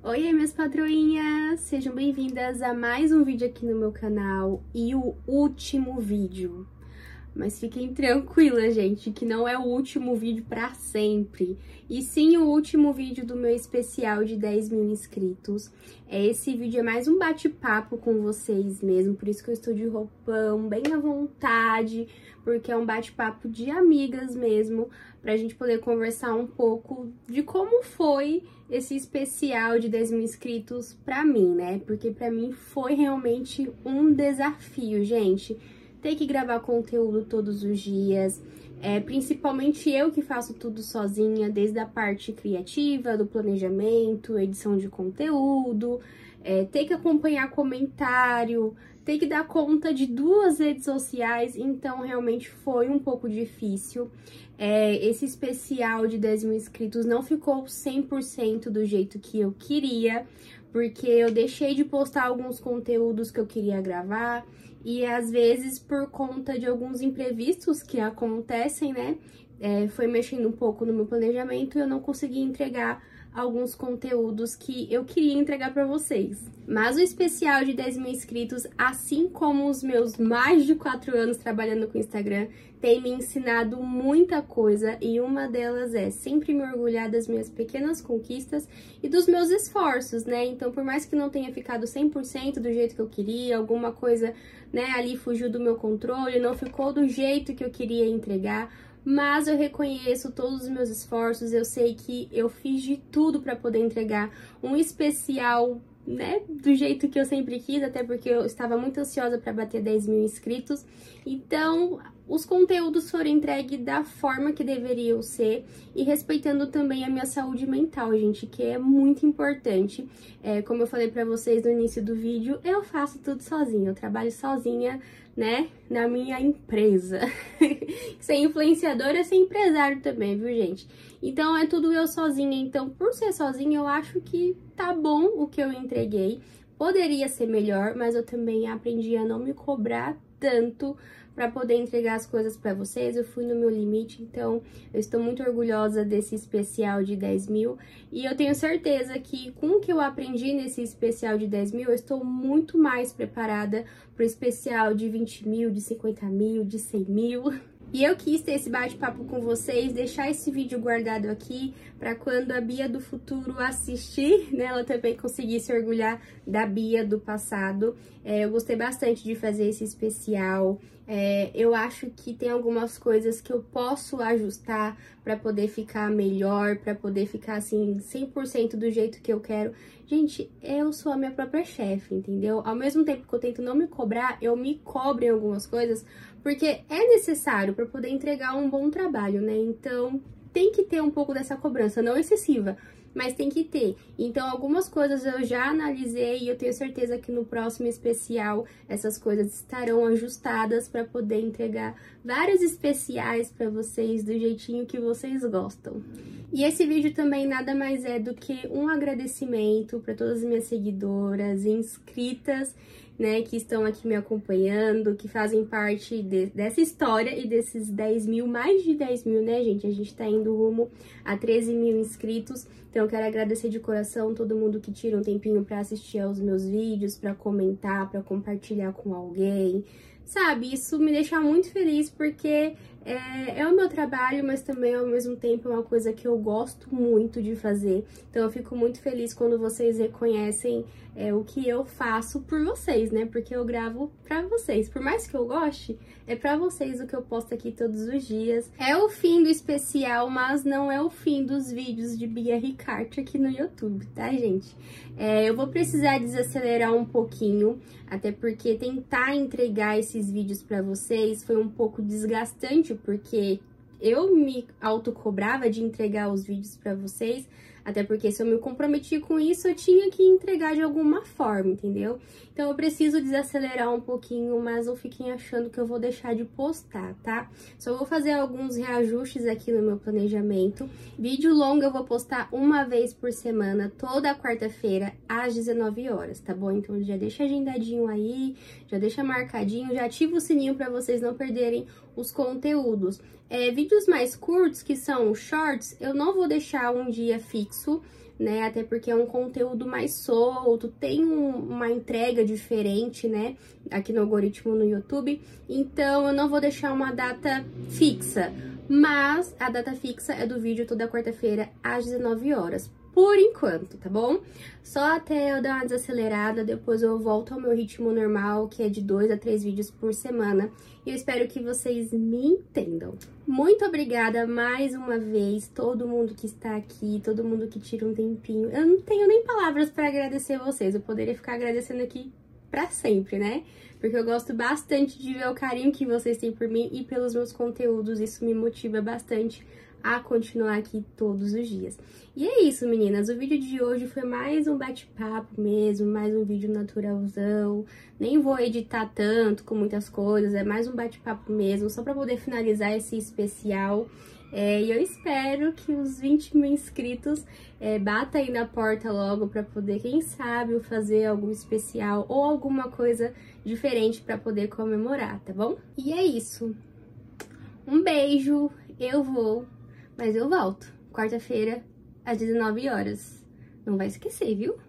Oi, minhas patroinhas! Sejam bem-vindas a mais um vídeo aqui no meu canal e o último vídeo. Mas fiquem tranquilas, gente, que não é o último vídeo pra sempre, e sim o último vídeo do meu especial de 10 mil inscritos. Esse vídeo é mais um bate-papo com vocês mesmo, por isso que eu estou de roupão, bem à vontade, porque é um bate-papo de amigas mesmo, pra gente poder conversar um pouco de como foi esse especial de 10 mil inscritos pra mim, né? Porque pra mim foi realmente um desafio, gente. Ter que gravar conteúdo todos os dias, principalmente eu que faço tudo sozinha, desde a parte criativa, do planejamento, edição de conteúdo, ter que acompanhar comentário, ter que dar conta de 2 redes sociais, então realmente foi um pouco difícil. Esse especial de 10 mil inscritos não ficou 100% do jeito que eu queria, porque eu deixei de postar alguns conteúdos que eu queria gravar, e às vezes por conta de alguns imprevistos que acontecem, né, foi mexendo um pouco no meu planejamento e eu não consegui entregar alguns conteúdos que eu queria entregar pra vocês. Mas o especial de 10 mil inscritos, assim como os meus mais de 4 anos trabalhando com Instagram, tem me ensinado muita coisa, e uma delas é sempre me orgulhar das minhas pequenas conquistas e dos meus esforços, né? Então, por mais que não tenha ficado 100% do jeito que eu queria, alguma coisa, né, ali fugiu do meu controle, não ficou do jeito que eu queria entregar, mas eu reconheço todos os meus esforços, eu sei que eu fiz de tudo para poder entregar um especial, né, do jeito que eu sempre quis, até porque eu estava muito ansiosa para bater 10 mil inscritos. Então, os conteúdos foram entregues da forma que deveriam ser e respeitando também a minha saúde mental, gente, que é muito importante. Como eu falei pra vocês no início do vídeo, eu faço tudo sozinha, eu trabalho sozinha, né, na minha empresa. Ser influenciador é ser empresário também, viu, gente? Então, é tudo eu sozinha. Então, por ser sozinha, eu acho que tá bom o que eu entreguei. Poderia ser melhor, mas eu também aprendi a não me cobrar tanto para poder entregar as coisas para vocês. Eu fui no meu limite, então eu estou muito orgulhosa desse especial de 10 mil. E eu tenho certeza que com o que eu aprendi nesse especial de 10 mil, eu estou muito mais preparada para o especial de 20 mil, de 50 mil, de 100 mil. E eu quis ter esse bate-papo com vocês, deixar esse vídeo guardado aqui para quando a Bia do futuro assistir, né, ela também conseguir se orgulhar da Bia do passado. Eu gostei bastante de fazer esse especial. Eu acho que tem algumas coisas que eu posso ajustar para poder ficar melhor, para poder ficar assim 100% do jeito que eu quero. Gente, eu sou a minha própria chefe, entendeu? Ao mesmo tempo que eu tento não me cobrar, eu me cobro em algumas coisas, porque é necessário para poder entregar um bom trabalho, né? Então, tem que ter um pouco dessa cobrança, não excessiva, mas tem que ter. Então, algumas coisas eu já analisei e eu tenho certeza que no próximo especial essas coisas estarão ajustadas para poder entregar vários especiais para vocês do jeitinho que vocês gostam. E esse vídeo também nada mais é do que um agradecimento para todas as minhas seguidoras e inscritas, né, que estão aqui me acompanhando, que fazem parte dessa história e desses 10 mil, mais de 10 mil, né, gente? A gente tá indo rumo a 13 mil inscritos, então eu quero agradecer de coração todo mundo que tira um tempinho pra assistir aos meus vídeos, pra comentar, pra compartilhar com alguém, sabe? Isso me deixa muito feliz porque é o meu trabalho, mas também ao mesmo tempo é uma coisa que eu gosto muito de fazer. Então eu fico muito feliz quando vocês reconhecem o que eu faço por vocês, né? Porque eu gravo pra vocês. Por mais que eu goste, é pra vocês o que eu posto aqui todos os dias. É o fim do especial, mas não é o fim dos vídeos de Bia Ricarte aqui no YouTube, tá, gente? Eu vou precisar desacelerar um pouquinho, até porque tentar entregar esses vídeos pra vocês foi um pouco desgastante, porque eu me autocobrava de entregar os vídeos pra vocês, até porque se eu me comprometi com isso, eu tinha que entregar de alguma forma, entendeu? Então eu preciso desacelerar um pouquinho, mas não fiquem achando que eu vou deixar de postar, tá? Só vou fazer alguns reajustes aqui no meu planejamento. Vídeo longo eu vou postar uma vez por semana, toda quarta-feira, às 19 horas, tá bom? Então já deixa agendadinho aí, já deixa marcadinho, já ativa o sininho pra vocês não perderem os conteúdos. Vídeos mais curtos, que são shorts, eu não vou deixar um dia fixo, né? Até porque é um conteúdo mais solto, tem uma entrega diferente, né? Aqui no algoritmo no YouTube. Então, eu não vou deixar uma data fixa, mas a data fixa é do vídeo toda quarta-feira às 19 horas. Por enquanto, tá bom? Só até eu dar uma desacelerada, depois eu volto ao meu ritmo normal, que é de 2 a 3 vídeos por semana. E eu espero que vocês me entendam. Muito obrigada mais uma vez, todo mundo que está aqui, todo mundo que tira um tempinho. Eu não tenho nem palavras para agradecer vocês, eu poderia ficar agradecendo aqui pra sempre, né? Porque eu gosto bastante de ver o carinho que vocês têm por mim e pelos meus conteúdos, isso me motiva bastante a continuar aqui todos os dias. E é isso, meninas, o vídeo de hoje foi mais um bate-papo mesmo, mais um vídeo naturalzão, nem vou editar tanto com muitas coisas, é mais um bate-papo mesmo, só pra poder finalizar esse especial. E eu espero que os 20 mil inscritos bata aí na porta logo pra poder, quem sabe, fazer algum especial ou alguma coisa diferente pra poder comemorar, tá bom? E é isso. Um beijo, eu vou, mas eu volto. Quarta-feira, às 19 horas. Não vai esquecer, viu?